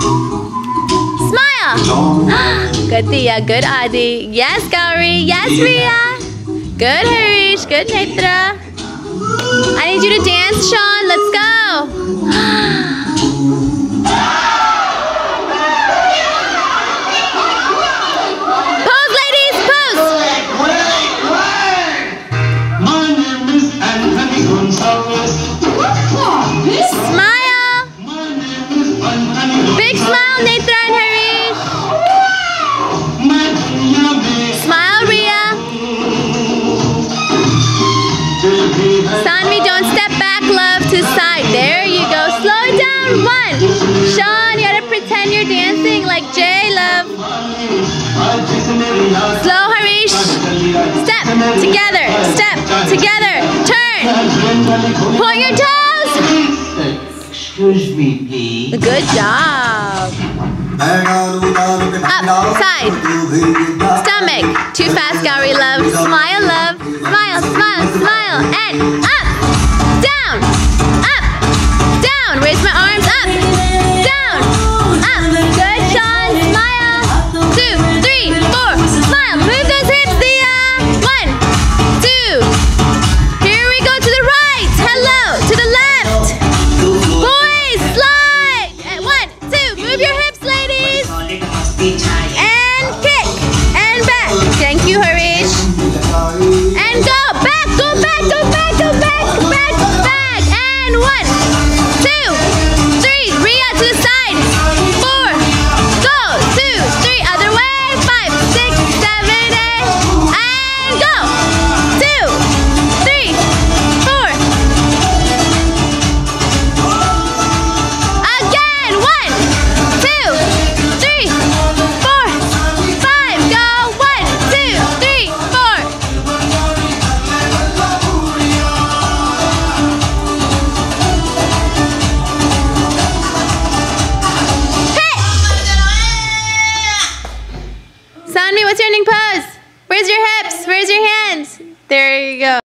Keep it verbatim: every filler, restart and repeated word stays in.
Smile. Good Tia, good Adi. Yes, Gauri. Yes, Ria. Good Harish. Good Netra. I need you to dance, Sean. Let's go. Pose, ladies. Pose. My name is Anthony Gonzalez. Smile. My name is Anthony Gonzalez. Big smile, Netra and Harish. Smile, Ria. Sanvi, don't step back, love, to side. There you go. Slow it down. One. Sean, you gotta pretend you're dancing like Jay, love. Slow, Harish. Step together. Step together. Turn. Point your toes. Excuse me, please. Good job. Up, side. Stomach. Too fast, Gauri, love. Smile, love. Smile, smile, smile. And up. Down. Up. Down. Raise my arms. Up. Down. Up. Good, Sean. Smile. Two, three, four. Smile. Move those hips, Thea. One, two. Here we go to the right. Hello. To the left. Boys, slide. And one, two. Move your hips, ladies. And kick. And back. Thank you, Harish. And go. Back. Go back. Go back. Go back. Back. Back. And one, two, three. Ria to the side. Four. Go. Two, three. Other way. Five, six, seven, eight. And go. Two, three, four. Again. One, two, three, four, five. Go. One, two, three, four. Hit! Sanvi, what's your ending pose? Where's your hips? Where's your hands? There you go.